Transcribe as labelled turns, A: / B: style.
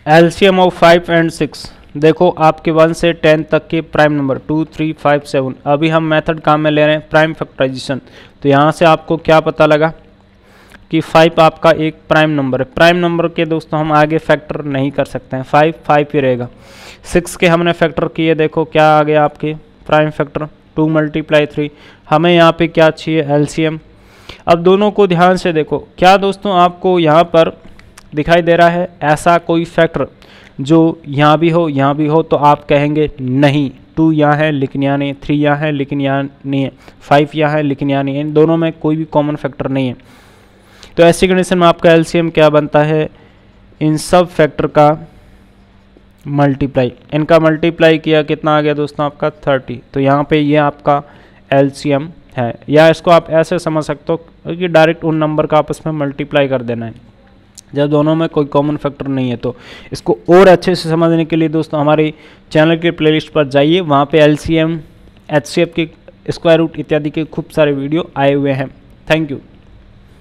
A: LCM of 5 and 6। देखो आपके 1 से 10 तक के प्राइम नंबर 2, 3, 5, 7। अभी हम मेथड काम में ले रहे हैं प्राइम फैक्टराइजेशन। तो यहाँ से आपको क्या पता लगा कि 5 आपका एक प्राइम नंबर है। प्राइम नंबर के दोस्तों हम आगे फैक्टर नहीं कर सकते हैं, 5 ही रहेगा। 6 के हमने फैक्टर किए, देखो क्या आ गया आपके प्राइम फैक्टर 2 × 3। हमें यहाँ पे क्या चाहिए, एलसीएम। अब दोनों को ध्यान से देखो, क्या दोस्तों आपको यहाँ पर दिखाई दे रहा है ऐसा कोई फैक्टर जो यहाँ भी हो यहाँ भी हो, तो आप कहेंगे नहीं 2 यहाँ है लेकिन यहाँ नहीं, 3 यहाँ है लेकिन यहाँ नहीं है, 5 यहाँ है लेकिन यहाँ नहीं है, इन दोनों में कोई भी कॉमन फैक्टर नहीं है। तो ऐसी कंडीशन में आपका एलसीएम क्या बनता है, इन सब फैक्टर का मल्टीप्लाई, इनका मल्टीप्लाई किया कितना आ गया दोस्तों आपका 30। तो यहाँ पे ये आपका एलसीएम है, या इसको आप ऐसे समझ सकते हो कि डायरेक्ट उन नंबर का आपस में मल्टीप्लाई कर देना है जब दोनों में कोई कॉमन फैक्टर नहीं है। तो इसको और अच्छे से समझने के लिए दोस्तों हमारे चैनल के प्लेलिस्ट पर जाइए, वहाँ पे एलसीएम, एचसीएफ के स्क्वायर रूट इत्यादि के खूब सारे वीडियो आए हुए हैं। Thank you.